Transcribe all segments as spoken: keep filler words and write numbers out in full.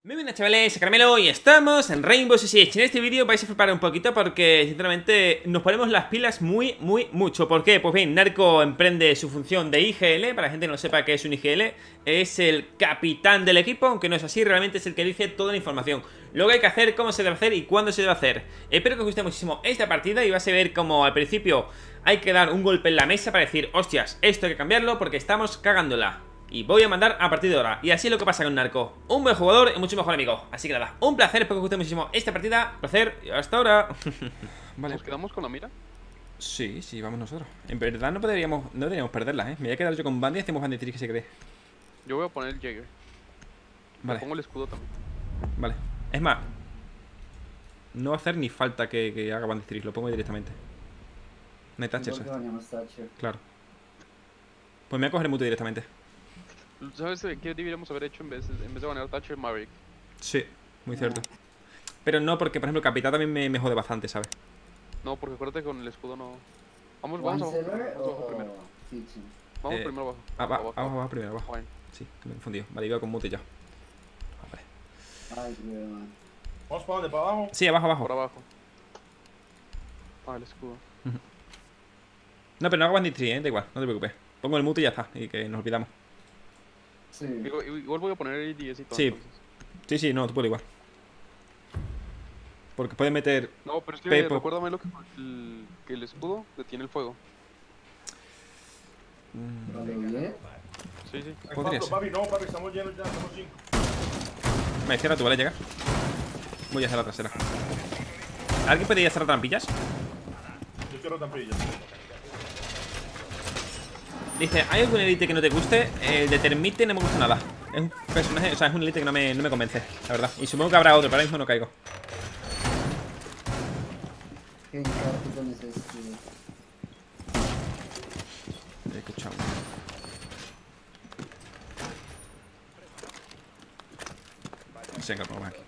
Muy buenas chavales, Caramelo y estamos en Rainbow Six Siege. En este vídeo vais a flipar un poquito porque sinceramente nos ponemos las pilas muy, muy mucho. ¿Por qué? Pues bien, Narco emprende su función de I G L. Para la gente que no sepa qué es un I G L, es el capitán del equipo, aunque no es así, realmente es el que dice toda la información. Lo que hay que hacer, cómo se debe hacer y cuándo se debe hacer. Espero que os guste muchísimo esta partida y vas a ver como al principio hay que dar un golpe en la mesa para decir, hostias, esto hay que cambiarlo porque estamos cagándola. Y voy a mandar a partir de ahora. Y así es lo que pasa con Narco. Un buen jugador y mucho mejor amigo. Así que nada, un placer, espero que os guste muchísimo esta partida. Placer y hasta ahora. Vale. ¿Nos quedamos con la mira? Sí, sí, vamos nosotros. En verdad no podríamos, no deberíamos perderla, ¿eh? Me voy a quedar yo con Bandy y hacemos Bandy que se cree. Yo voy a poner el Jäger. Vale. Le pongo el escudo también. Vale. Es más, no va a hacer ni falta que, que haga Bandy lo pongo directamente. No hay touches, ¿eh? Claro. Pues me voy a coger el mute directamente. ¿Sabes qué deberíamos haber hecho en vez de, en vez de banear Thatcher Maverick? Sí, muy cierto. Pero no, porque por ejemplo el capitán también me, me jode bastante, ¿sabes? No, porque acuérdate que con el escudo no... Vamos, vamos abajo, vamos abajo primero. Vamos Eh, primero abajo. Ah, va, abajo, abajo, abajo, primero, abajo. Fine. Sí, que me he confundido. Vale, iba con mute ya. Ah, vale. Ay, man. ¿Vamos para dónde? ¿Para abajo? Sí, abajo, abajo. Por abajo. Ah, el escudo. No, pero no hago Bandy ¿eh? Da igual, no te preocupes. Pongo el mute y ya está, y que nos olvidamos. Sí. Igual, igual voy a poner el diez y todo. Sí. Entonces. Sí, sí, no, tú puedes igual. Porque puedes meter... No, pero es que Pepo. recuérdame lo que el, que el escudo detiene el fuego. Mm, ¿Vale bien? Sí, sí. Hay Podría cuatro, ser. papi, no, papi, estamos llenos ya, estamos cinco. Me cierra tú, ¿vale? Llega. Voy a hacer la trasera. ¿Alguien puede ir a hacer trampillas? Yo quiero tampillas. Dice, ¿hay algún elite que no te guste? El de Termite no me gusta nada. Es un personaje, o sea, es un elite que no me, no me convence, la verdad. Y supongo que habrá otro, pero ahora mismo no caigo. ¿Qué cartón es este? He escuchado. Venga, pongo aquí.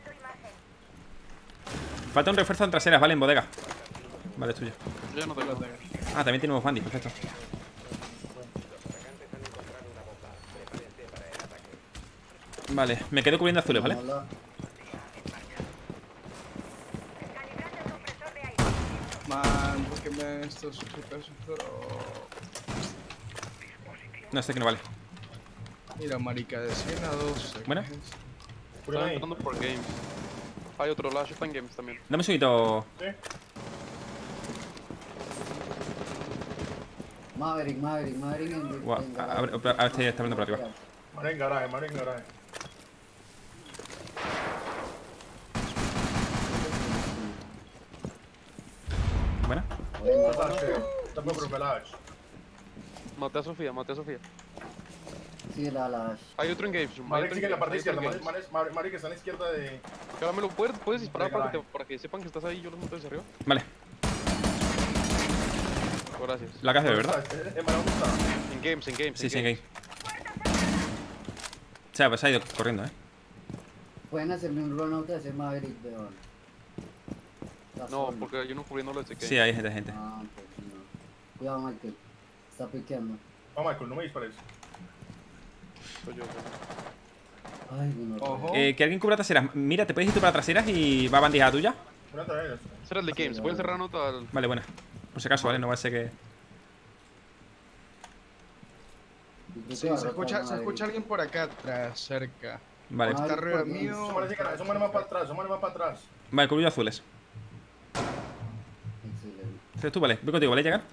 Falta un refuerzo en traseras, ¿vale? En bodega. Vale, es tuyo. Yo no tengo. Ah, también tenemos bandy, perfecto. Vale, me quedo cubriendo azules, ¿vale? Hola. Man, ¿por qué me estos sujetos? No, este que no vale. Mira, marica, de cien a dos. Bueno. Están entrando por games. Hay otro Lash, está en games también. Dame un segundito. ¿Sí? Maverick, Maverick, Maverick en, Guau, en a, a, garaje. ver, a ver si está hablando por arriba. Mare en garaje, mare en garaje. Buena. Bueno, Está Thatcher, está por Propelage. Maté a Sofía, maté a Sofía. sí, la la. Hay otro en games. hay Mare otro sigue en la parte hay otro izquierda, en Mare, games. Mare, Mare que está a la izquierda de... Caramelo, ¿puedes, puedes disparar para que, Garaje. te- para que sepan que estás ahí y yo los mato desde arriba? Vale, Gracias. la caja de verdad. ¿Está? ¿Eh, Mare, dónde está? En games, en games. Sí, en sí, en games. game. O sea, pues ha ido corriendo, ¿eh? Pueden hacerme un run out de ese Maverick, weón. Está No, solo. porque hay uno cubriéndolo desde games. Sí, hay gente, gente. Ah, pues no. Cuidado, Michael. Está piqueando. No, Michael, no me dispares. Soy yo, soy yo. Ay, bueno. Ojo. Eh, que alguien cubra traseras. Mira, te puedes ir tú para traseras y va a bandija la tuya. Voy a traer esto. Ese era el de games. Sí, Pueden vale. cerrar nota al... Vale, buena. Por si acaso, ¿vale? No va a ser que... Yo creo que Sí, va a se rotar escucha, se Maverick. escucha alguien por acá atrás, cerca. Vale. Ah, Está arriba por- Eso mío. Mare sigue, eso Mare más para atrás, eso Mare más para atrás. Vale, cubrillo azules. Excelente. Entonces tú, vale. Voy contigo, ¿vale? Llegar.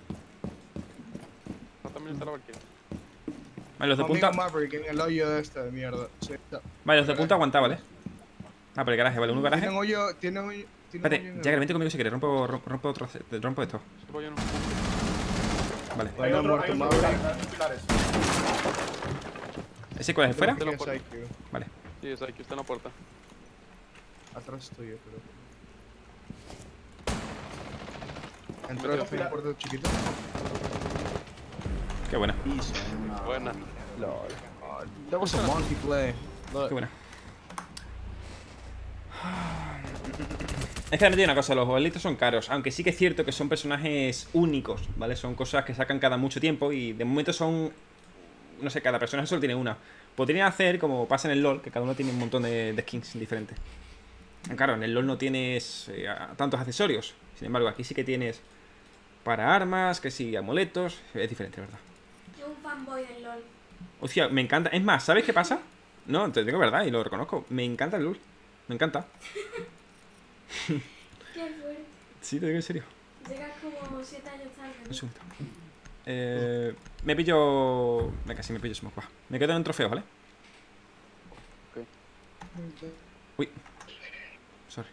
Ah, también está la Valkyrie. Vale, los de Amigo punta... Maverick en el hoyo de este de mierda. Sí. Vale, los de punta aguanta, ¿vale? Ah, por el garaje, vale. Uno garaje. Tienen hoyo, tienen hoyo. Tienen Espérate, hoyo en el- Jagger, vente conmigo si quieres. Rompo, rompo, rompo, otro- rompo esto. Solo hay uno. Vale. Hay Bueno, otro, muerto hay otro Maverick. pilar, hay pilares. ¿Ese cuál es? ¿Fuera? Te lo Sí, puedo- es I Q. Vale. Sí, es aquí, está en la puerta. Atrás estoy yo, pero. Entró el Mira. puerto chiquito. Qué buena. Easy. No. Buena. Lol. Oh, that was a monkey play. Look. Qué buena. Es que realmente hay una cosa, los elitos son caros, aunque sí que es cierto que son personajes únicos, ¿vale? Son cosas que sacan cada mucho tiempo y de momento son no sé, cada personaje solo tiene una. Podrían hacer como pasa en el LoL, que cada uno tiene un montón de, de skins diferentes. Claro, en el LoL no tienes eh, tantos accesorios. Sin embargo, aquí sí que tienes para armas, que sí, amuletos. Es diferente, ¿verdad? Yo un fanboy del LoL. Hostia, me encanta. Es más, ¿sabes qué pasa? No, te digo verdad y lo reconozco. Me encanta el LoL. Me encanta. Qué fuerte. Sí, te digo en serio. Llegas como siete años tarde. Un segundo. Eh, me pillo... Venga, sí, me pillo Smoke. Va. Me quedo en un trofeo, ¿vale? Uy. Sorry.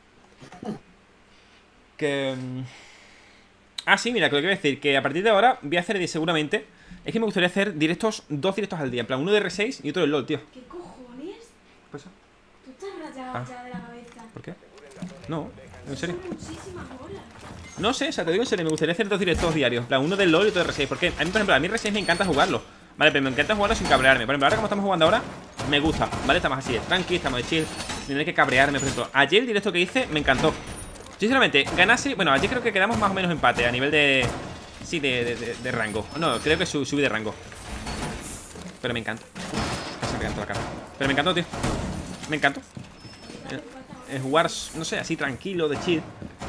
Que... Ah, sí, mira, que lo que voy a decir, que a partir de ahora voy a hacer seguramente... Es que me gustaría hacer directos, dos directos al día. En plan, uno de R seis y otro de LoL, tío. ¿Qué cojones? ¿Qué pasa? Tú estás rayado Ah. ya de la cabeza. ¿Por qué? No, en serio. Son muchísimas horas. No sé, o sea, te digo en serio, me gustaría hacer dos directos diarios. En plan, uno del LoL y otro de R seis. Porque a mí, por ejemplo, a mí R seis me encanta jugarlo. Vale, pero me encanta jugarlo sin cabrearme. Por ejemplo, ahora como estamos jugando ahora, me gusta. Vale, estamos así de tranqui, estamos de chill, sin tener que cabrearme. Por ejemplo, ayer el directo que hice me encantó. Sinceramente, ganase... Bueno, ayer creo que quedamos más o menos empate a nivel de... Sí, de, de, de, de rango. No, creo que sub, subí de rango. Pero me encanta. Casi me encantó la cara. Pero me encantó, tío. Me encantó. Eh, eh, jugar, no sé, así tranquilo, de chill.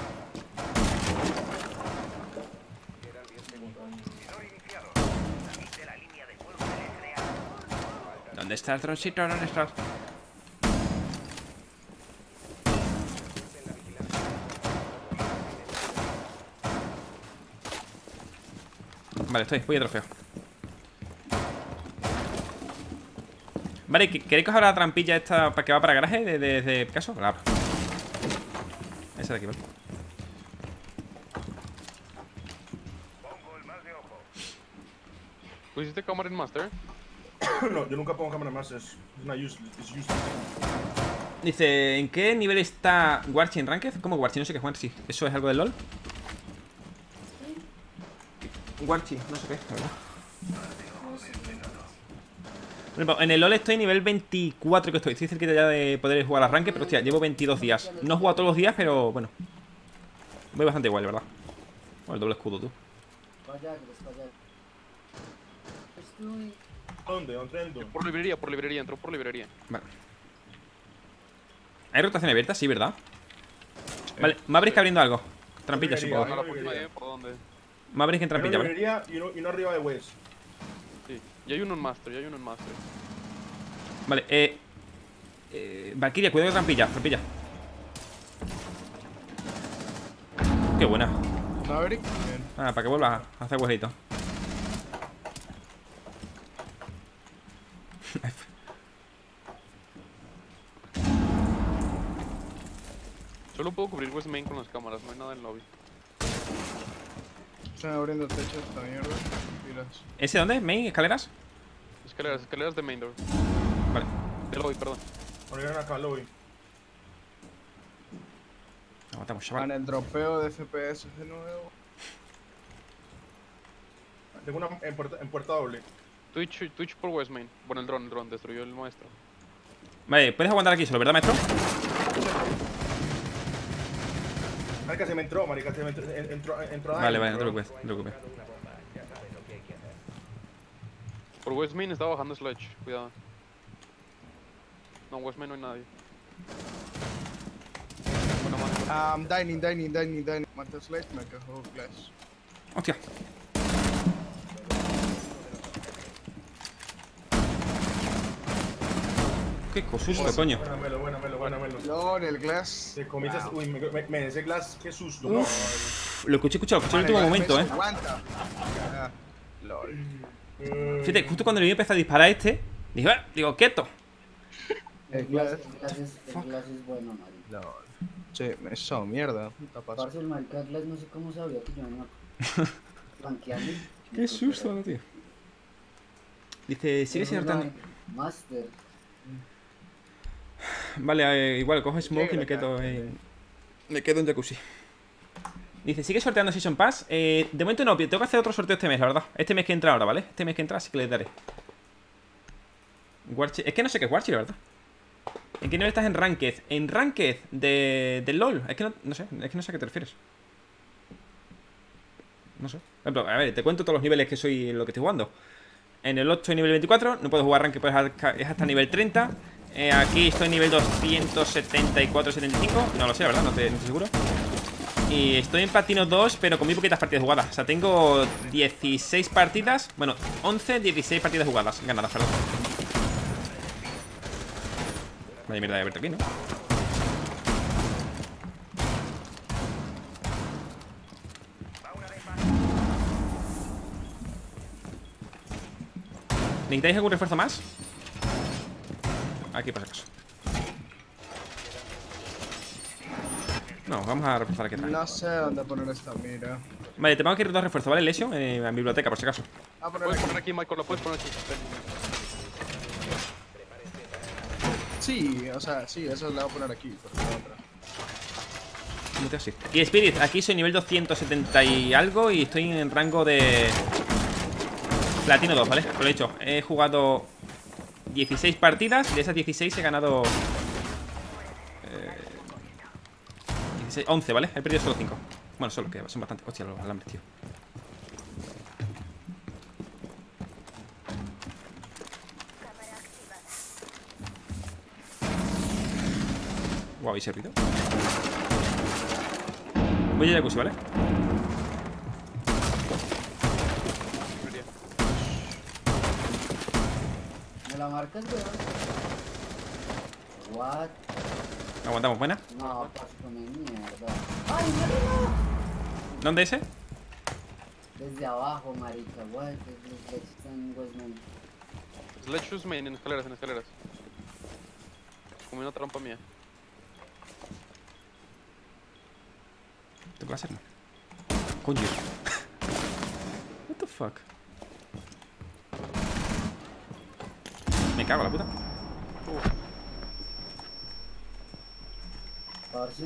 ¿Dónde está el troncito? ¿Dónde está? Vale, estoy, voy a trofeo. Vale, ¿queréis que os abra la trampilla esta para que va para garaje de, de, de Picasso? La abro. Esa de aquí, ¿vale? ¿Pusiste cámara en Master? No, yo nunca pongo cámara más, es, es una useless, es useless. Dice, ¿en qué nivel está Warchi en Ranked? ¿Cómo Warchi? No sé qué es Warchi. ¿Eso es algo del LoL? Warchi, no sé qué es, la verdad. No sé. Por ejemplo, en el LoL estoy nivel veinticuatro que estoy. Estoy cerquita ya de poder jugar a Ranked, pero hostia, llevo veintidós días. No he jugado todos los días, pero bueno. Voy bastante igual, ¿verdad? Con el doble escudo, tú. Vaya, Gres, vaya. Estoy... ¿Dónde? ¿Dónde ando? Por librería, por librería, entró por librería. Vale. ¿Hay rotación abierta? Sí, ¿verdad? Vale, Maverick abriendo algo. Trampilla, Librería, supongo. A la librería. última, ¿eh? ¿Por dónde? Maverick en trampilla, Uno ¿vale? librería y uno, y uno arriba de West. Sí. Y hay uno en Master, y hay uno en Master. Vale, eh... eh Valkyria, cuidado de trampilla, trampilla. Qué buena. Maverick. Bien. Ah, para que vuelvas a hacer huesito. Solo puedo cubrir West Main con las cámaras, no hay nada en el lobby. Están abriendo techo esta mierda. Pilas. ¿Ese dónde? ¿Main? ¿Escaleras? Escaleras, escaleras de main door. Vale. De lobby, perdón. Ahora vienen acá, lobby. Aguantamos, Van chaval. el dropeo de F P S de nuevo. Tengo una en puerta, en puerta doble. Twitch, Twitch por West Main. Bueno, el drone, el drone, destruyó el maestro. Vale, puedes aguantar aquí solo, ¿verdad, maestro? Marica, se me entró, marica, se me entró. en- entró, entró Vale, Dynamo, vale, no te bro. preocupes, no te preocupes. Por West Main está bajando Sledge, cuidado. No, West Main no hay nadie. Buena mano. Um, dining, dining, dining, dining. Mata Sledge, me cajó Glass. Hostia. Qué cosusto, coño. Buena melo, buena melo, buena melo. Lord, el Glass. Te comiste. Wow. Uy, me, me, me ese glass, qué susto. No. Lo escuché, escuché, lo escuché en el Vale, último el momento, Glass eh. Aguanta. Ah, lol. Mm, Fíjate, justo cuando le vi empezar a disparar a este, dije, "Ah", digo, quieto. El glass, el glass es, el glass es bueno, marica. Lol. Sí, eso, mierda. Puta pasa. Parce, el marica glass no sé cómo sabía que yo no flanqueando. Qué susto, tío. Dice, sigue sin hartando. Master. Vale, eh, igual cojo smoke y me Llega, quedo en. Me quedo en jacuzzi. Dice, ¿sigue sorteando Season Pass? Eh, de momento no, tengo que hacer otro sorteo este mes, la verdad. Este mes que entra ahora, ¿vale? Este mes que entra, así que les daré. Warchi... Es que no sé qué es Warchi, la verdad. ¿En qué nivel estás en Ranked? En Ranked de, de LoL. Es que no, no sé, es que no sé a qué te refieres. No sé. Por ejemplo, a ver, te cuento todos los niveles que soy en lo que estoy jugando. En el ocho nivel veinticuatro. No puedo jugar rank, pues es hasta nivel treinta. eh, Aquí estoy en nivel doscientos setenta y cuatro, setenta y cinco. No lo sé, la verdad, no, te, no estoy seguro. Y estoy en platino dos, pero con muy poquitas partidas jugadas. O sea, tengo dieciséis partidas. Bueno, once, dieciséis partidas jugadas. Ganadas, perdón. Vaya mierda de verte aquí, ¿no? ¿Necesitáis algún refuerzo más? Aquí por si acaso. No, vamos a reforzar aquí atrás. No sé dónde poner esta mira. Vale, te tengo que ir dos refuerzos, ¿vale, Lesio? Eh, en biblioteca, por si acaso. Ah, poner Puedes aquí. poner aquí, Michael, lo puedes poner aquí. Ven. Sí, o sea, sí, eso la voy a poner aquí, porque la otra. ¿Cómo te así? Y Spirit, aquí soy nivel doscientos setenta y algo y estoy en rango de platino dos, ¿vale? Lo he dicho, he jugado dieciséis partidas. De esas dieciséis he ganado eh, dieciséis, once, ¿vale? He perdido solo cinco. Bueno, solo que son bastante. Hostia, los alambres, tío. Wow, ¿y servido? Voy a jacuzzi, ¿vale? ¿Me la marcas, weón? What? Aguantamos, buena. No, pues con mi mierda. ¡Ay, marica! ¿Dónde ese? Desde abajo, marica. What? Desde están Westman. Sledge use main en escaleras, en escaleras. Como una trampa mía. ¿Qué va a hacer? Coño. What the fuck? Me cago en la puta. Parce.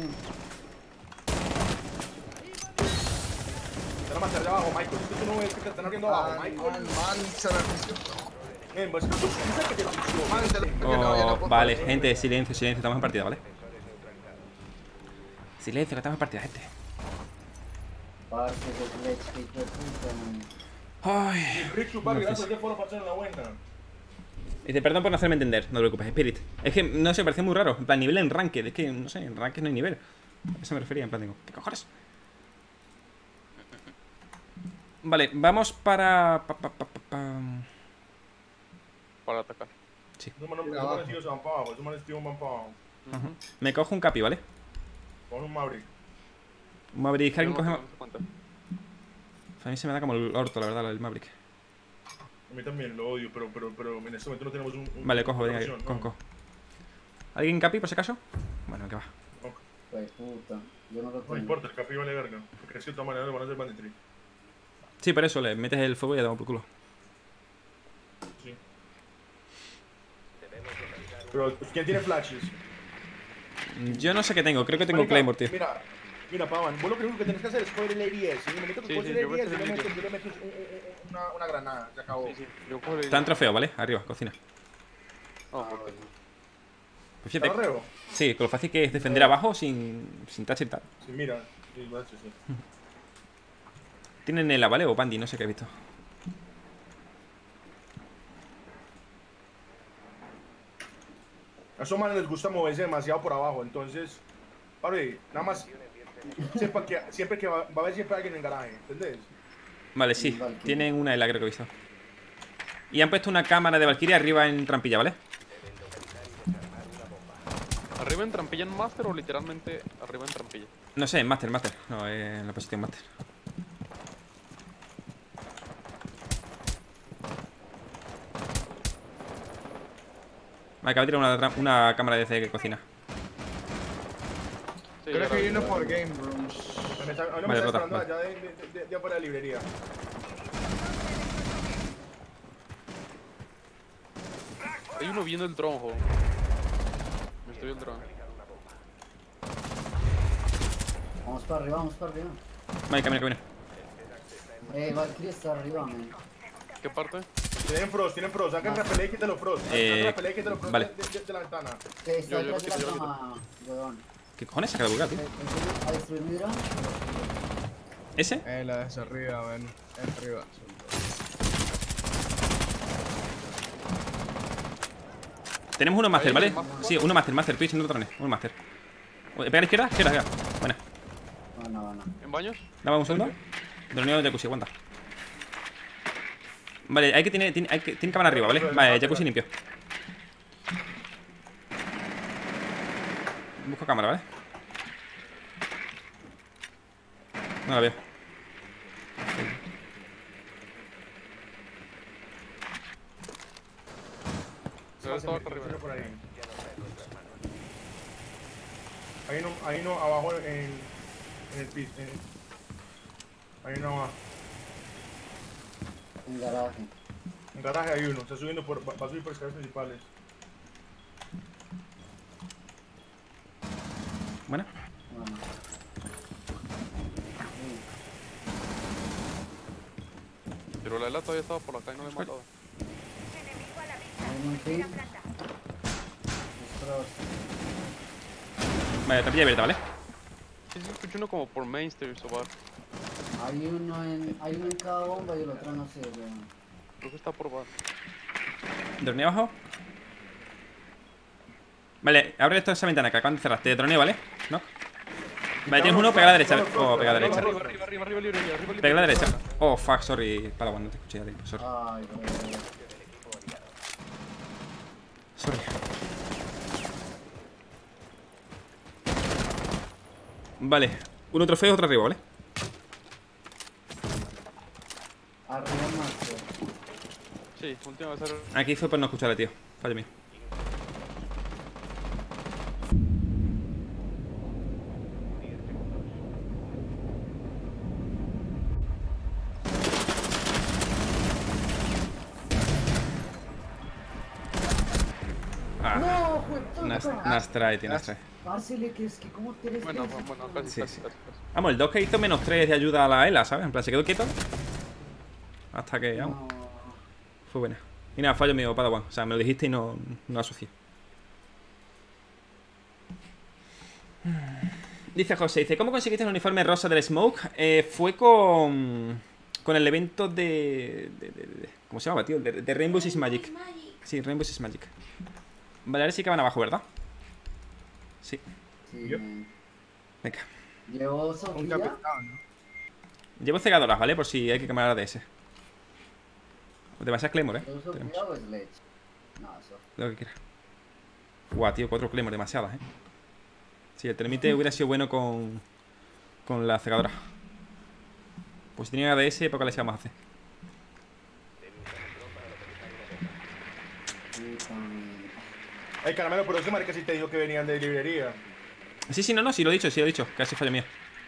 Están más allá abajo, Michael. Es que tú no ves que te están abriendo abajo, Man, Michael. man, man, se me fusió. Eh, pues no, tú sabes que te fusió. Man, se le fusió, no, ya no Oh, puedo. vale, gente, silencio, silencio. Estamos en partida, ¿vale? Silencio, que estamos en partida, gente. Parce, que leche, que hijo de puta, man. Ay. Rick Chupac, gracias que fueron pasar en la buena. Dice, perdón por no hacerme entender, no te preocupes, Spirit. Es que, no sé, parece muy raro. En plan, nivel en ranked. Es que, no sé, en ranked no hay nivel. A eso me refería, en plan, digo, ¿qué cojones? Vale, vamos para... Pa, pa, pa, pa, pa. Para atacar. Sí. Ese man ese man es tío San Pablo, ese man es tío Man Pablo. Ujú. Me cojo un capi, ¿vale? Con un Maverick. Un Maverick, alguien coge... No se cuenta. A mí se me da como el orto, la verdad, el Maverick. A mí también lo odio, pero, pero, pero en este momento no tenemos un... un Vale, cojo, una venga, opción, cojo, ¿no? cojo. ¿Alguien capi, por si acaso? Bueno, que va. Hijo de puta. Yo no lo No tengo. importa, el capi vale verga. Porque es que de todas maneras le van a hacer banditry. Sí, por eso, le metes el fuego y ya damos por culo. Sí. Pero, ¿quién tiene flashes? Yo no sé qué tengo, creo que tengo Marica, Claymore, tío. Mira, mira, Pavan, vos lo único que tenés que hacer es coger el A D S. Y me meto Sí, con sí, el yo voy a A D S, yo hacer le el meto, yo le meto un- un- una, una granada, se acabó. Sí, sí. Yo cojo el... Está en trofeo, ¿vale? Arriba, cocina. No, Ah, porque- bueno. Pues ¿Está fíjate. reo? Sí, con lo fácil que es defender abajo sin, sin touch y tal. Sí, mira. Sí, macho, sí. Tienen Nela, ¿vale? O Bandy, no sé qué he visto. A esos manes les gusta moverse demasiado por abajo, entonces, papi, nada más sepa que siempre que va, va a haber siempre alguien en garaje, ¿entendés? Vale, sí. Valkyrie. Tienen una Nela, creo que he visto. Y han puesto una cámara de Valkyrie arriba en trampilla, ¿vale? ¿Arriba en trampilla en Master o literalmente arriba en trampilla? No sé, en Master, Master. No, eh, en la posición Master. Vale, acabo de tirar una, tra- una cámara de C que cocina. Sí, Creo ya que la- viene ya- por Game Rooms. Me está, a mí no me Vale, está rota, esperando vale. allá de, de, de, de afuera de la librería. Hay uno viendo el dron, jo. Me estoy el dron. Vamos para arriba, vamos para arriba. Vale, camina, camina. Eh, Valkyrie está arriba, man. ¿Qué parte? Tienen Frost, tienen Frost, saquen repelé y quítalo Frost. Eh, Saquen repelé y quítalo Frost vale. de, de, de la ventana. Que está Yo- yo detrás de lo la quito, yo lo cama, weón. ¿Qué cojones saca de bugar, tío? Eh, eh, A destruir mi drone. ¿Ese? Eh, la de hacia arriba, ven. Arriba. Tenemos uno Master, Ahí, ¿vale? el Master. Sí, uno Master, Master, Twitch, no drones. Uno Master. Pega a la izquierda, izquierda, izquierda. Buena. Bueno, bueno. ¿En baños? Dame un segundo. Droneo de jacuzzi, aguanta. Vale, hay que tener. Tiene, hay que, tiene cámara arriba, ¿vale? Vale, jacuzzi limpio. Busco cámara, ¿vale? No la veo. Se ve todo acá arriba. Por ahí. Hay uno, hay uno abajo en, en el piso. en- Hay uno abajo. En garaje. En garaje hay uno. Está subiendo por, va va a subir por escaleras principales. Buena. Bueno. Pero la Ela todavía estaba por acá y no le he matado. Hay un fin. Ostras. Vale, tapilla abierta, ¿vale? Sí, sí, escucho uno como por Main Stairs o bar. Hay uno en, hay uno en cada bomba y el otro no sé, weón. Creo que está por bar. Droneo abajo. Vale, abre esta esa ventana que acaban de cerraste. Droneo, ¿vale? ¿No? Vale, tienes uno, pega a la derecha. Oh, pega a la derecha. Arriba, arriba, arriba, arriba, libre, arriba, libre. Pega a la derecha. Oh, fuck, sorry. Padawan, no te escuché ya, tío. Sorry. Ay, bro. Sorry. Vale, uno trofeo, otro arriba, ¿vale? Arriba más, tío. Sí, última vez era... Aquí fue por no escucharle, tío. Fallo mío. Ah, ¡No, jueputa! nice, nice try, tío, nice try. Pásele, que es que como te eres Bueno, tenso, bueno, cabrón. casi, Sí, casi, sí. casi, casi. Vamos, el dos que hizo menos tres de ayuda a la Ela, ¿sabes? En plan, se quedó quieto. Hasta que, vamos, No. fue buena. Y nada, fallo mío, Padawan. O sea, me lo dijiste y no, no lo asocié. Dice José, dice, ¿cómo conseguiste el uniforme rosa del Smoke? Eh, fue con... Con el evento de... de, de- de- ¿Cómo se llama, tío? De, de Rainbow Six Magic. Sí, Rainbow Six Magic. Vale, ahora sí que van abajo, ¿verdad? Sí. Sí, Yo- man. Venga. Llevo Un Sofía. capitán, ¿no? Llevo cegadoras, ¿vale? Por si hay que quemar a D S. Demasiadas Claymore, ¿eh? ¿Llevo Tenemos. Sofía o Sledge? No, eso. Lo que quiera. Guau, tío, cuatro Claymore, demasiadas, ¿eh? Sí, el termite hubiera sido bueno con... Con la cegadora. Pues si tenía A D S, poco les íbamos a hacer. Puta madre. Ay, caramelo, pero ese marica sí te dijo que venían de librería. Sí, sí, no, no, sí lo he dicho, sí lo he dicho. Casi fallo mío.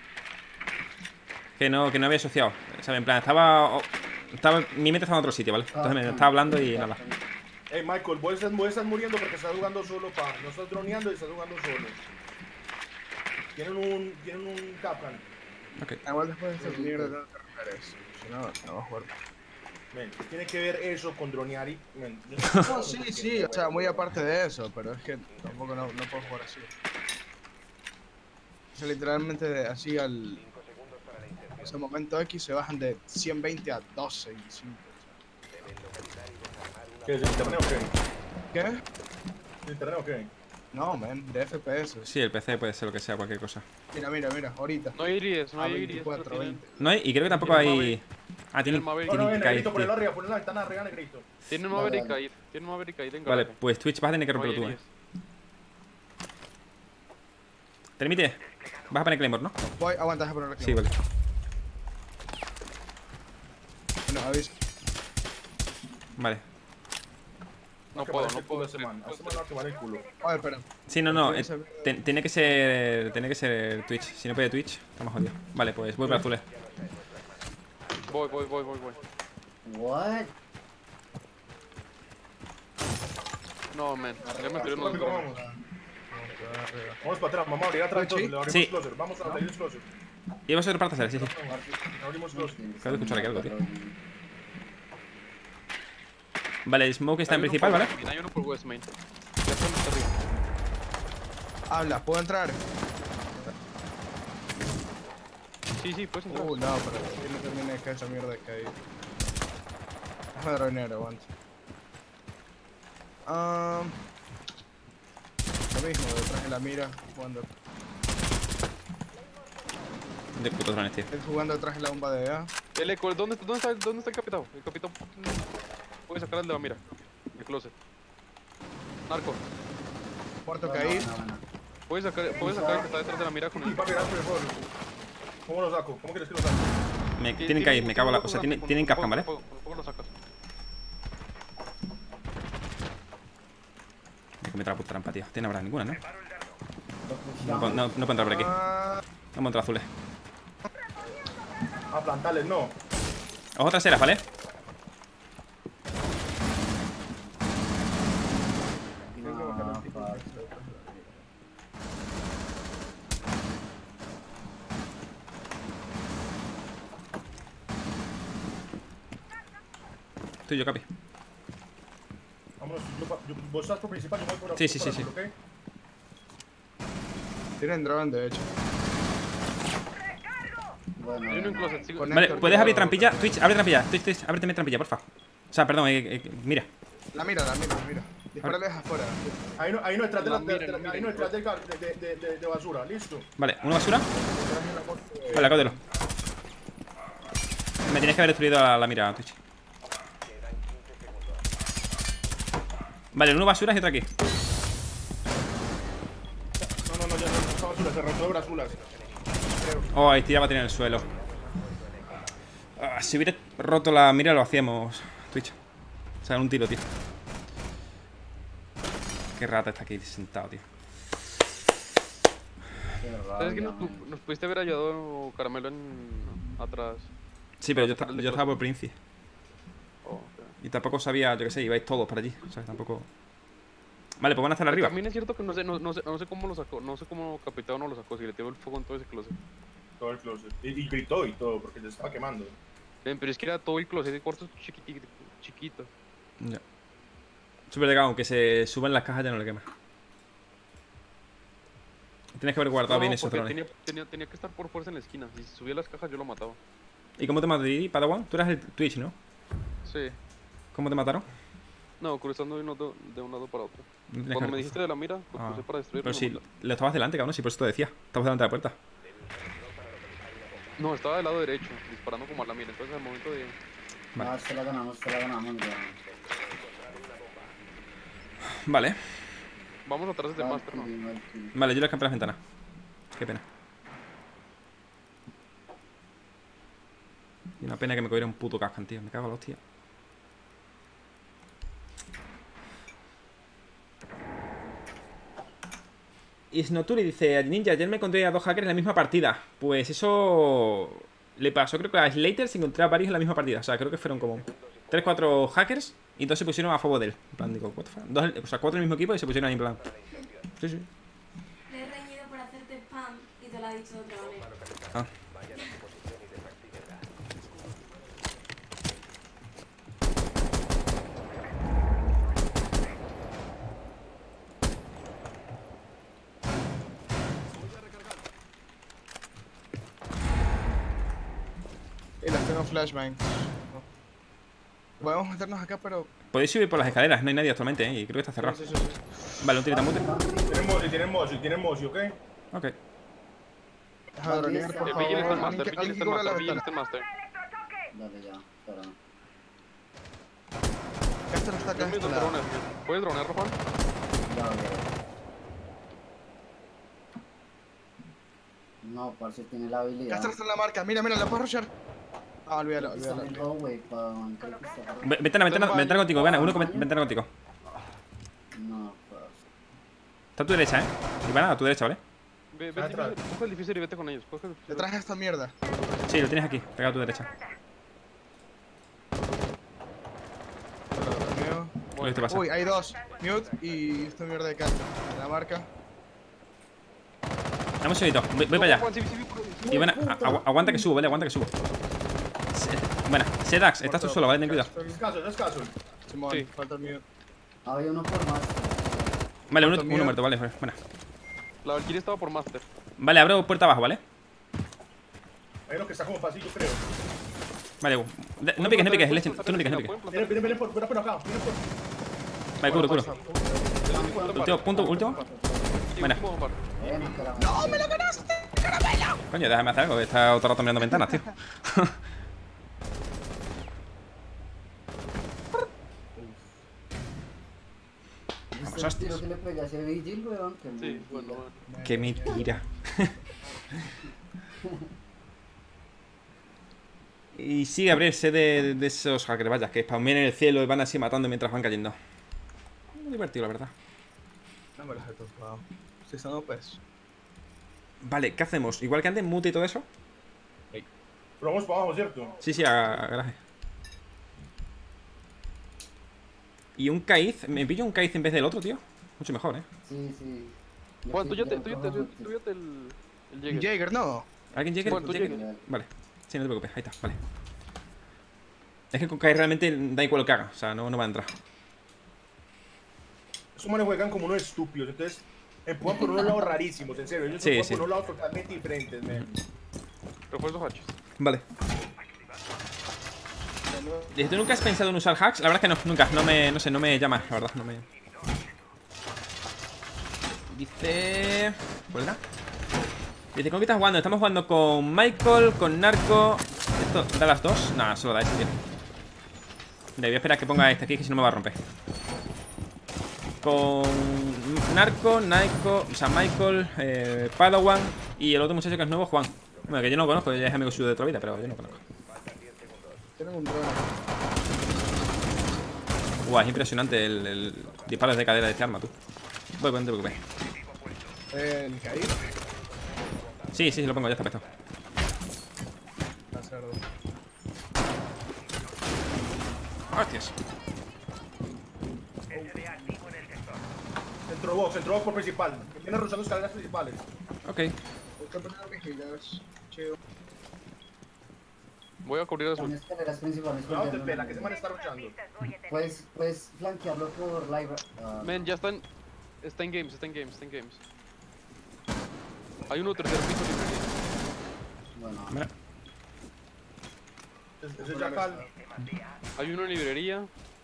Que no, que no había asociado. ¿Sabes? En plan, estaba... estaba mi mente estaba en otro sitio, ¿vale? Entonces me estaba hablando y nada. Hey, Michael, vos estás, vos estás muriendo porque estás jugando solo, pa. No estás droneando y estás jugando solo. Tienen un... Tienen un Capcan. Ok. Igual después de esta mierda tengo que romper eso. Si no, no va a jugar. Men, tiene que ver eso con dronear y... Men, yo No, sí, sí, o sea, muy aparte de eso, pero es que tampoco no, no puedo jugar así. O sea, literalmente de- así al... ese momento X se bajan de ciento veinte a doce y cinco. ¿Qué es el internet o qué? ¿Qué? ¿El internet o qué? No, man, de F P S. Sí, el P C puede ser lo que sea, cualquier cosa. Mira, mira, mira, ahorita. No hay iris, no A hay iris. veinticuatro, veinte. No hay, y creo que tampoco Tiene hay... Maverick. Ah, tienen, Tiene Maverick. No, no, tienen ven, que caer, negrito, ponelo tío. arriba, ponelo en la ventana arriba, negrito. Tiene un Vale, Maverick vale. ahí. Tiene un Maverick ahí, tengo Vale, pues Twitch vas a tener que No hay romperlo tú, eh. iris. Termite, vas a poner Claymore, ¿no? Voy, aguanta, déjame poner aquí. Sí, vale. No, avisa. Vale. No Que puedo, parece no el culo puedo. de ese man. A ese man le va a quemar el culo. A ver, espera. Sí, no, no, eh, Ese- te- tiene que ser... Tiene que ser Twitch. Si no puede Twitch, estamos jodidos. Vale, pues voy para azules. Voy, voy, voy, voy, voy. What? No, man. Ya me tiré unos Rápido, drones. vamos. Vamos para atrás, vamos a abrir atrás Sí. entonces, le abrimos Sí. closer. Vamos a abrir closer. Y vamos a hacer parte sí, sí. Abrimos closer. Acabo de escuchar aquí algo, tío. Vale, el Smoke está en Hay uno principal, por ¿vale? West Main, hay uno por West Main. Ya está hasta arriba. Habla, ¿puedo entrar? Sí, sí, puedes entrar. Uh, no, pero que no termine de caer esa mierda que hay. Déjame dronear, aguanta. Um, Lo mismo, detrás de la mira, jugando. De putos drones, tío. Él jugando detrás de la bomba de A. El eco, ¿dónde está, dónde está, dónde está el capitán? El capitán puede sacar el de la mira. El closet. Narco, Muerto No, caí. no, no, no. puedes sacar, puedes sacar el que está detrás de la mira con Y el. papi, gracias por el favor. ¿Cómo lo saco? ¿Cómo quieres que lo saque? Me, tienen que ir, me cago en la... O sea, tienen, tienen cascan, ¿vale? ¿Cómo lo sacas? Me comete la puta trampa, tío. Tiene habrá ninguna, ¿no? Lo No, pushamos. no, no puedo entrar por aquí. Ah, Vamos a entrar azules. A plantarles, no. Ojo traseras, ¿vale? No, parce. Estoy yo, Capi. Vámonos, yo, pa- yo- vos estás por principal, yo voy por Sí, sí, por sí, azul, ¿ok? tienen drone, de hecho. Bueno, Hay uno en bueno. closet, sigo. Con Vale, Héctor, ¿puedes pero- abrir trampilla? Twitch, abre trampilla. Twitch, Twitch, ábrete trampilla, porfa. O sea, perdón, eh, eh, mira. La mira, la mira, la mira. Disparales afuera. Ahí no, ahí no detrás de la, No, de- miren, de- no miren. ahí no detrás del gar- de, de, de, de basura, listo. Vale, ¿una basura? Vale, acódelo. Me tienes que haber destruido la, la mira, Twitch. Vale, una basura y otra aquí. No, no, no, ya no, esta basura se rompió de basuras. Oh, ahí tiraba a tener el suelo. Ah, si hubiera roto la mira lo hacíamos, Twitch. O sea, un tiro, tío. Qué rata está aquí sentado, tío. Qué ¿Sabes que rabia, nos, man. nos pudiste haber ayudado Caramelo en atrás? Sí, pero yo, esta- yo estaba por Princi. Oh, ok. Y tampoco sabía, yo qué sé, ibais todos para allí. O sea, tampoco... Vale, pues van a estar arriba. También es cierto que no sé, no, no sé, no sé cómo lo sacó, no sé cómo Capitán no lo sacó, si le tiró el fuego en todo ese closet. Todo el closet. Y, y gritó y todo, porque se estaba quemando. Ven, pero es que era todo el closet de cuartos chiquitito, chiquito. Ya. Súper de aunque se suban las cajas ya no le quema. Tienes que haber guardado No, bien esos porque drones. tenía, tenía, tenía que estar por fuerza en la esquina. Si subía las cajas yo lo mataba. ¿Y cómo te mataron, Padawan? Tú eras el Twitch, ¿no? Sí. ¿Cómo te mataron? No, cruzando de, uno, de un lado para otro. No tenías que Cuando haber me dijiste de la mira, pues Ah, crucé para destruirlo. Pero sí, ¿no? lo, lo estabas delante, cabrón, sí, por eso te decía. Estabas delante de la puerta. No, estaba del lado derecho, disparando como a la mira. Entonces al momento de... Vale. No, esta la ganamos, esta la ganamos, ya. Vale. Vamos atrás del Master, ¿no? Vale, yo le escapé las ventanas. Qué pena. Y una pena que me cogiera un puto cascan, tío. Me cago en la hostia. Y Snoturi dice, Ninja, ayer me encontré a dos hackers en la misma partida. Pues eso le pasó, creo que a Slater se encontró a varios en la misma partida. O sea, creo que fueron como tres cuatro hackers y dos se pusieron a favor de él. En plan, digo, what the fuck? Dos, o sea, cuatro en el mismo equipo y se pusieron ahí en plan. Sí, sí. Le he reñido por hacerte spam y te lo ha dicho de otra manera. Ah. Y las tengo flashbang. Podemos meternos acá, pero. Podéis subir por las escaleras, no hay nadie actualmente, ¿eh? Y creo que está cerrado. Sí, sí, sí. Vale, un tirita mute. Tienen mozi, tienen mozi, tienen mozi, ¿ok? Ok. Deja de dronear, por El favor. Vigil está el Alguien Master, que- Vigil alguien está que el cubra la Master, Vigil ventana. está el Master. Dale ya, espera. Caster está acá. Yo me este doy lado. drones. ¿Puedes dronearlo, Juan? Ya, ya. No, parce, tiene la habilidad. Caster está en la marca. Mira, mira, la puedo rushar. Ah, olvídalo, Está olvídalo. en el hallway, pa, creo que está- Ve- Vete a la ventana, ventana contigo, Ivana. Uno con ven- ventana contigo. No, parce. Está a tu derecha, ¿eh? Ivana, a tu derecha, ¿vale? Ve, ve, Atrás. difícil, coge el difícil y vete con ellos. Coge el difícil. Detrás de esta mierda. Sí, lo tienes aquí, pegado a tu derecha. Mío. ¿Qué te pasa? Uy, hay dos. Mute y esta mierda de Caster. En la marca. Dame un segundito, voy, voy No, para allá. Juan, sí, sí, sí, sí. Ivana, a- agu- aguanta que subo, ¿vale? Aguanta que subo. Se- Bueno, Sedax, estás tú solo, ¿vale? Ten cuidado. Es caso, es caso. Simón, Sí. falta el mute. Había uno por más. Vale, uno, ¿Cuánto uno miedo? muerto, vale, buena. La Valkyrie estaba por Master. Vale, abro puerta abajo, ¿vale? Hay uno que está como pasillo, creo. Vale, de- no piques, no piques, Leche, tú no piques, no piques. Vienen, vienen, vienen por, vienen por acá, vienen por... Vale, cubro, cubro. Pasa. Último, punto, último. Sí, Buena. último bombar. Eh, me caramelo. ¡No, me lo ganaste! ¡Caramelo! Coño, déjame hacer algo, que está otro rato mirando ventanas, tío. ¿Viste el tiro que le pegué a ese Vigil, weón? Qué Sí, mentira. bueno, bueno. Qué mentira. Y sí, Gabriel, sé de, de esos hackers, vaya, que spamean en el cielo y van así matando mientras van cayendo. Muy divertido, la verdad. No me los he tocado. Si son O Pes. Vale, ¿qué hacemos? Igual que antes, mute y todo eso. Pero vamos para abajo, ¿cierto? Sí, sí, a, a garaje. Y un Kaiz, me pillo un Kaiz en vez del otro, tío. Mucho mejor, eh. Sí, sí. Yo Juan, tú sí ya te, quiero tú ya te, coger tú ya te el, el Un Jäger. Jaeger, no. ¿Alguien llegue? Bueno, tú ¿Llegue? llegue. Vale. Sí, no te preocupes, ahí está, vale. Es que con Kaiz realmente da igual lo que haga, o sea, no, no va a entrar. Esos manes juegan como unos estúpidos, entonces empujan por unos lados rarísimos, en serio. Ellos Sí, empujan sí. por unos lados totalmente diferentes, man. Refuerzos H. Vale. ¿Tú nunca has pensado en usar hacks? La verdad es que no, nunca, no me, no sé, no me llama, la verdad, no me... Dice... ¿Cuál era? Dice, ¿con qué estás jugando? Estamos jugando con Michael, con Narco... ¿Esto da las dos? Nada, solo da este, tío. Mira, voy a esperar a que ponga este aquí, que si no me va a romper. Con Narco, Naiko, o sea, Michael, eh, Padawan y el otro muchacho que es nuevo, Juan. Bueno, que yo no lo conozco, ya es amigo suyo de otra vida, pero yo no lo conozco. Tienen un drone. Guau, es impresionante el, el disparo de cadera de este arma, tú. Voy, no te preocupes. El caído. Sí, sí, sí, lo pongo, ya está puesto. La cerdo. Hostias. Entró box, entró box por principal. Viene rozando escaleras principales. Ok. Busca poner vigilas. Chido. Voy a cubrir azul. Son escaleras principales. Cuidado, porque te pela, no- que ese man está rushando. Puedes, puedes flanquearlo por live. ah, Men, ya están. Está en games, está en games, está en games. Hay uno tercer piso libre. bueno, Mira. Ese ese es Jackal. Hay uno en librería.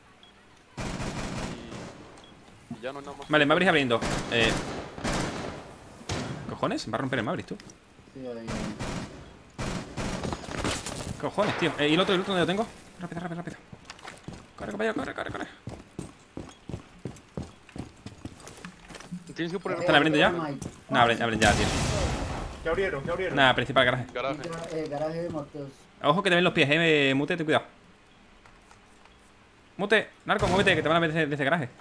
Y ya no hay nada más. Vale, Mavericks abriendo. Eh... ¿Cojones? Va a romper el Mavericks, tú. sí, ahí. Cojones, tío. Eh, ¿Y el otro, el otro donde lo tengo? Rápido, rápido, rápido. Corre, compañero, corre, corre, corre. Tienes que poner ¿Están abriendo ya? Mike. No, abren, abren ya, tío. ¿Qué abrieron? ¿Qué abrieron? Nada, principal garaje. garaje. Eh, garaje de motos. Ojo que te ven los pies, eh. Mute, ten cuidado. Mute, Narco, muévete, que te van a ver desde, desde garaje.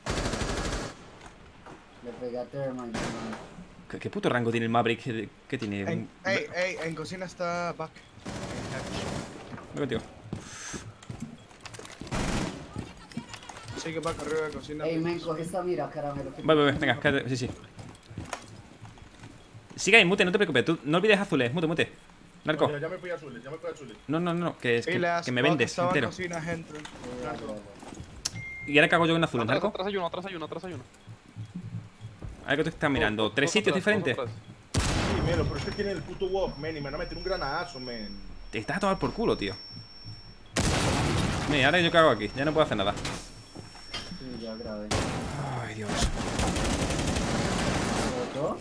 Le pegué a Termite. ¿Qué, qué puto rango tiene el Maverick? ¿Qué, qué tiene? En, Un- ey, ey, en cocina está back. Voy contigo. Sigue back arriba de cocina. Ey, men, coge esta mira, caramelo. que Voy, voy, voy, te- venga, quédate, sí, sí. Sigue ahí, Mute, no te preocupes. Tú no olvides azules, Mute, Mute. Narco. Ya, ya me fui a azules, ya me fui a azules. No, no, no, que, es que, Pilas, que me back vendes estaba en entero. cocina, entro. Sí, ya, ya, ya. Y ahora cago yo en azules, Atrás, Narco. atrás hay uno, atrás hay uno, atrás hay uno. A ver que tú estás mirando. Dos- ¿Tres dos sitios atrás, dos diferentes? atrás. Sí, melo, pero es que tienen el puto walk, man, y me van a meter un granadazo, man. Te estás a tomar por culo, tío. Mira, ahora yo cago aquí. Ya no puedo hacer nada. Sí, ya grabé. Ay, Dios. ¿Otro?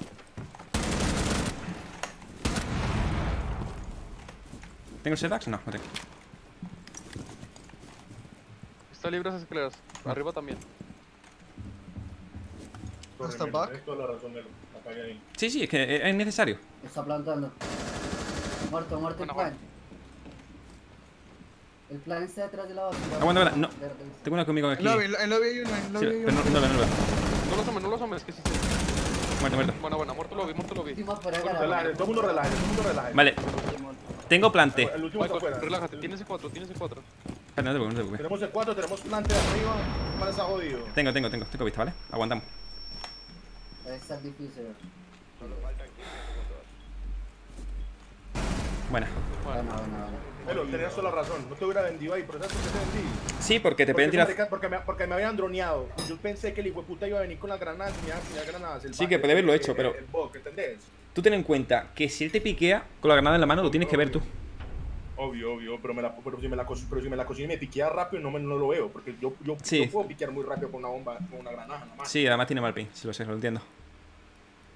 ¿Tengo Sedax? No, no tengo. Está libre esas escaleras. Arriba también. Corre, ¿Está Melo, back? tienes toda la razón, Melo. La cagué ahí. Sí, sí, es que es necesario. Está plantando. Muerto, muerto el Bueno, plan. El plan está detrás de la basura. Aguanta, aguanta, no. Verde. Tengo uno conmigo aquí. En lobby, en lobby hay uno, en Sí, lobby hay pero no, uno. no lo veo, no lo veo. No lo asomes, no lo asomes, que sí se. Muerto, muerto. Buena, buena, muerto lobby, muerto lobby. Última fuera de Relaje, garaje. todo el mundo relaje, todo el mundo relaje. Vale, tengo plante. El último está Michael, afuera. relájate, tienes C cuatro, tienes C cuatro. Espera, no te preocupes, no te preocupes. Tenemos el cuatro, tenemos plante de arriba. ¿Cuál está jodido? Tengo, tengo, tengo. Tengo vista, ¿vale? Aguantamos. Ahí está el difícil. Buena. Bueno, bueno, bueno. Melo, tenías toda la razón. No te hubiera vendido ahí, pero ¿sabes por qué te vendí? Sí, porque te Porque, pueden tirar. marica, porque, me, porque me habían droneado. Yo pensé que el hijo de puta iba a venir con las granadas y me iba a tirar granadas. El Sí, ba- que puede haberlo el- hecho, el- pero- El bug, ¿entendés? Tú ten en cuenta que si él te piquea con la granada en la mano, lo tienes que ver tú. Obvio, obvio, pero, me la, pero, si me la, co- pero si me la cocina y me piquea rápido, no, me, no lo veo. Porque yo, yo, Sí. yo puedo piquear muy rápido con una bomba, con una granada nomás. Sí, además tiene mal ping, si lo sé, lo entiendo.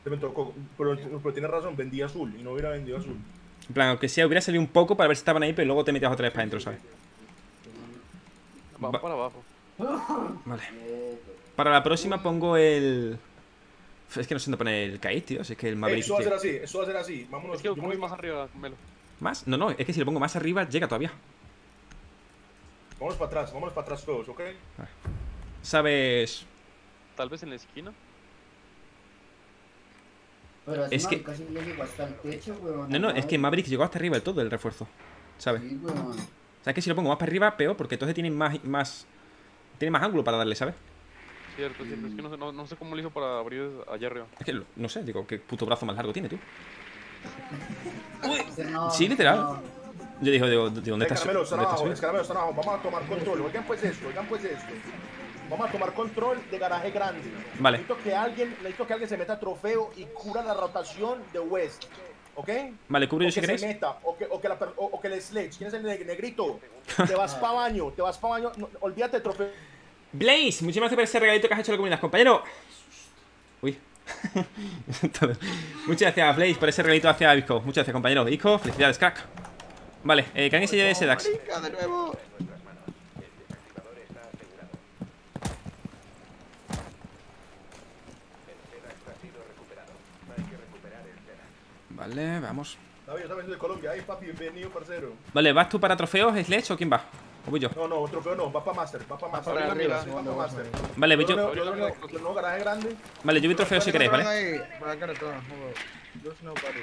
Se me tocó, pero, pero tienes razón, vendí azul y no hubiera vendido azul. En plan, aunque sea, hubiera salido un poco para ver si estaban ahí, pero luego te metías otra vez para adentro, ¿sabes? Van Va- para abajo. Vale. Eh, Para la próxima pongo el... Es que no sé dónde poner el Kite, tío. Si es que el Ey, Maverick... eso va a ser tío. así, eso va a ser así. Vámonos. Es que yo como me- ir más arriba, Melo. ¿Más? No, no, es que si lo pongo más arriba, llega todavía. Vámonos para atrás, vámonos para atrás todos, ¿ok? ¿Sabes? Tal vez en la esquina. Pero así Es no, que- casi ya llegó hasta el techo, weón. No, no, es que Maverick llegó hasta arriba del todo el refuerzo. ¿Sabes? Sí, weón. O sea, es que si lo pongo más para arriba, peor, porque entonces tiene más... más tiene más ángulo para darle, ¿sabes? Cierto, cierto. Es que no sé, no, no sé cómo lo hizo para abrir allá arriba. Es que, lo- no sé, digo, qué puto brazo más largo tiene, tío. Ese no, Sí, literal. no. Yo digo, digo, ¿de dónde Eh, estás? Caramelo, están ¿Dónde abajo, estás? Caramelo, están abajo. Vamos a tomar control. Oigan pues esto, oigan pues esto. Vamos a tomar control de garaje grande. Vale. Necesito que alguien, necesito que alguien se meta a trofeo y cura la rotación de West. ¿Ok? Vale, cubro O yo si que queréis. se meta, o que, o que, la per- o, o que el Sledge, ¿quién es el neg- negrito? Te vas pa' baño, te vas pa' baño, no, olvídate de trofeo. Blaze, muchísimas gracias por ese regalito que has hecho a la comunidad, compañero. Uy. Todo. Muchas gracias, Blaze, por ese regalito hacia Visco. Muchas gracias, compañero. Isco, felicidades, crack. Vale, eh, que alguien se lleve ese Dax. Marica, de nuevo. Vale, vamos. David, yo también soy de Colombia. Ay, papi, bienvenido, parcero. Vale, ¿vas tú para trofeos, Sledge, o quién va? ¿O voy yo? No, no, trofeo no, va pa' Master, va pa' Master. para Va arriba, pa' segundo, Master. Vale, voy Yo yo. no, yo no, yo no, garaje grande. Vale, yo voy trofeos si queréis, ¿vale? But I got it done. Hold up. There's nobody.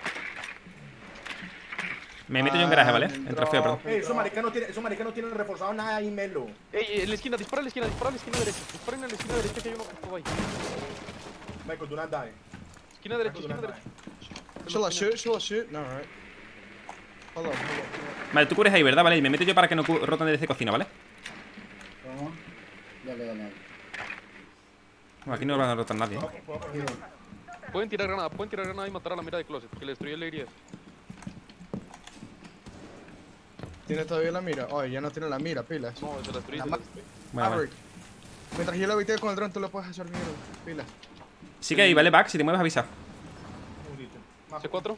Me meto yo en garaje, ¿vale? Ah, En trofeo, perdón. Ey, esos maricanos tienen, esos maricanos tienen reforzado nada ahí, Melo. Ey, ey, en la esquina, dispara a la esquina, dispara a la esquina derecha. Disparen a la esquina derecha que hay uno que está ahí. Michael, do not die. Esquina derecha, Michael, do esquina not derecha. die. Shall I shoot? Shall I shoot? No, right. Hold up, hold up. Vale, tú cubres ahí, ¿verdad? Vale, y me meto yo para que no cu- roten desde cocina, ¿vale? ¿Cómo? Dale, dale. Bueno, aquí no van a rotar nadie. ¿eh? Sí, Pueden tirar granada, pueden tirar granada y matar a la mira de closet, que le destruyó el Air. ¿Tiene todavía la mira? Oh, ya no tiene la mira, pilas. No, se la destruí, La se ma- la destruí. Bueno, vale. Maverick. Mientras yo lo evité con el dron, tú lo puedes hacer mierda. Pilas. Sí que ahí, ¿vale? Back, si te mueves, avisa. Un segundito. C cuatro.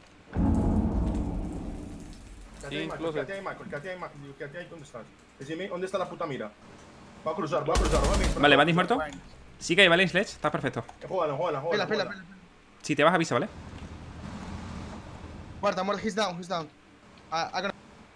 Quédate Sí, ahí, Michael, closet. quédate ahí, Michael, quédate ahí, Michael, quédate ahí, ¿dónde estás? Decime, ¿dónde está la puta mira? Voy a cruzar, voy a cruzar, voy a cruzar. Vale, ¿Bandis muerto? Sí que ahí, ¿vale? Sledge, está perfecto. Jódala, jódala, jódala. Pila, pila, jódala. pila. Si te vas, avisa, ¿vale? Muerta, muerta. He's down, he's down. I, I gotta...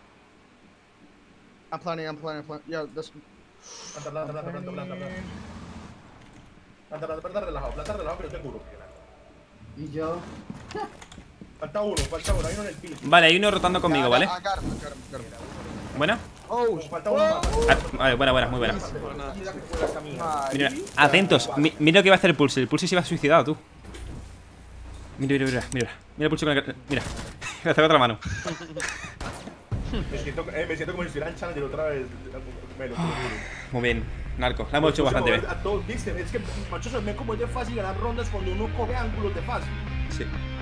I'm planning, I'm planning, I'm planning. Yeah, that's... Planta, planta, planta, planta, planta, planta. Planta, planta, planta, relajado, planta, relajado, pero te curo. Y yo, Falta uno, falta uno, hay uno en el piso. Vale, hay uno rotando conmigo, ¿vale? I got him, I got him, got him. ¿Buena? Oh, Falta uno más. Ah, vale, buena, buena, muy buena. Mira que fue esta mierda. Mira, atentos. Mi- mira lo que va a hacer el Pulse. El Pulse se iba suicidado, tú. Mira, mira, mira, mira. Mira el Pulse con el... Mira. Me hace otra mano. Me siento, eh, me siento como si estuvieran Challenger otra vez. Melo, te lo juro. Muy bien. Narco. La hemos hecho bastante bien. A todos, viste, es que, macho, se ve como es de fácil ganar rondas cuando uno coge ángulos de fácil. Sí.